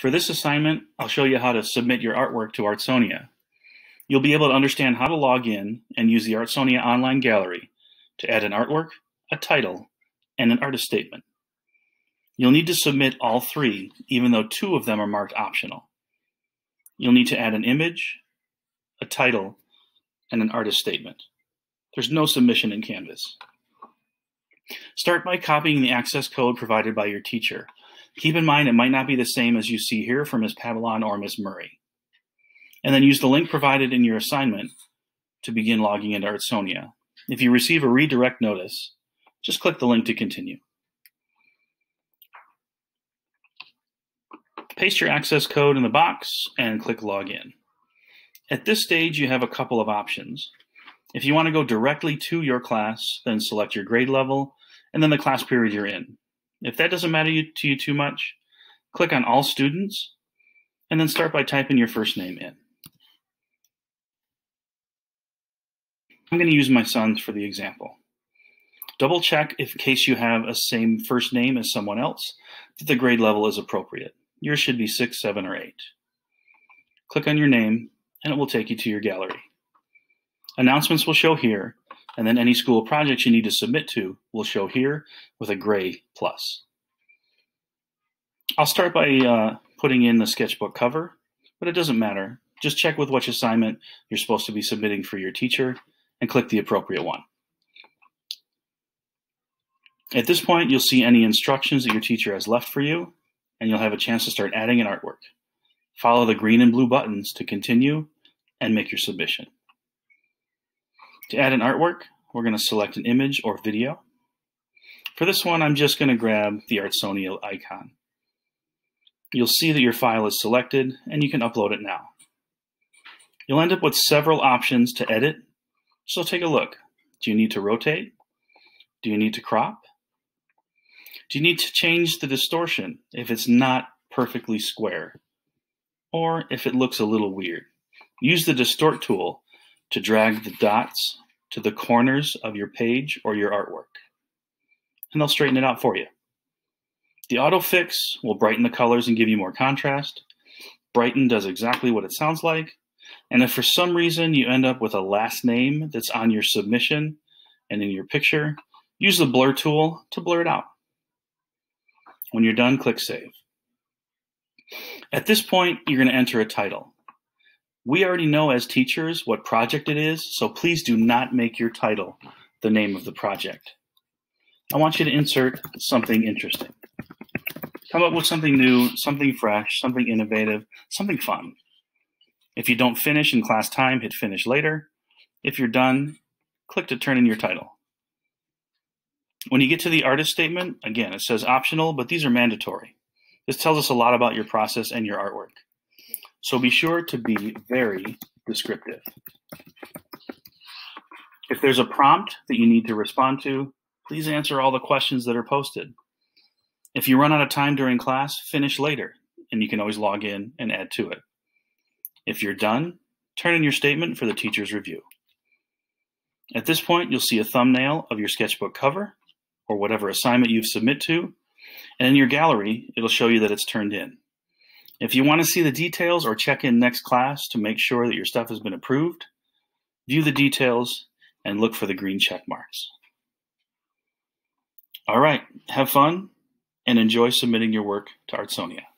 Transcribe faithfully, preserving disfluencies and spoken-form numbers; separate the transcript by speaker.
Speaker 1: For this assignment, I'll show you how to submit your artwork to Artsonia. You'll be able to understand how to log in and use the Artsonia online gallery to add an artwork, a title, and an artist statement. You'll need to submit all three, even though two of them are marked optional. You'll need to add an image, a title, and an artist statement. There's no submission in Canvas. Start by copying the access code provided by your teacher. Keep in mind it might not be the same as you see here from Miz Pavillon or Miz Murray. And then use the link provided in your assignment to begin logging into Artsonia. If you receive a redirect notice, just click the link to continue. Paste your access code in the box and click Login. At this stage, you have a couple of options. If you want to go directly to your class, then select your grade level and then the class period you're in. If that doesn't matter to you too much, click on All Students and then start by typing your first name in. I'm going to use my son's for the example. Double check if in case you have a same first name as someone else that the grade level is appropriate. Yours should be six, seven, or eight. Click on your name and it will take you to your gallery. Announcements will show here, and then any school projects you need to submit to will show here with a gray plus. I'll start by uh, putting in the sketchbook cover, but it doesn't matter. Just check with which assignment you're supposed to be submitting for your teacher and click the appropriate one. At this point, you'll see any instructions that your teacher has left for you, and you'll have a chance to start adding an artwork. Follow the green and blue buttons to continue and make your submission. To add an artwork, we're going to select an image or video. For this one, I'm just going to grab the Artsonia icon. You'll see that your file is selected and you can upload it now. You'll end up with several options to edit, so take a look. Do you need to rotate? Do you need to crop? Do you need to change the distortion if it's not perfectly square? Or if it looks a little weird? Use the Distort tool to drag the dots to the corners of your page or your artwork, and they'll straighten it out for you. The Auto Fix will brighten the colors and give you more contrast. Brighten does exactly what it sounds like, and if for some reason you end up with a last name that's on your submission and in your picture, use the Blur tool to blur it out. When you're done, click Save. At this point, you're going to enter a title. We already know as teachers what project it is, so please do not make your title the name of the project. I want you to insert something interesting. Come up with something new, something fresh, something innovative, something fun. If you don't finish in class time, hit Finish later. If you're done, click to turn in your title. When you get to the artist statement, again, it says optional, but these are mandatory. This tells us a lot about your process and your artwork. So be sure to be very descriptive. If there's a prompt that you need to respond to, please answer all the questions that are posted. If you run out of time during class, finish later, and you can always log in and add to it. If you're done, turn in your statement for the teacher's review. At this point, you'll see a thumbnail of your sketchbook cover, or whatever assignment you've submitted to, and in your gallery, it'll show you that it's turned in. If you want to see the details or check in next class to make sure that your stuff has been approved, view the details and look for the green check marks. All right, have fun and enjoy submitting your work to Artsonia.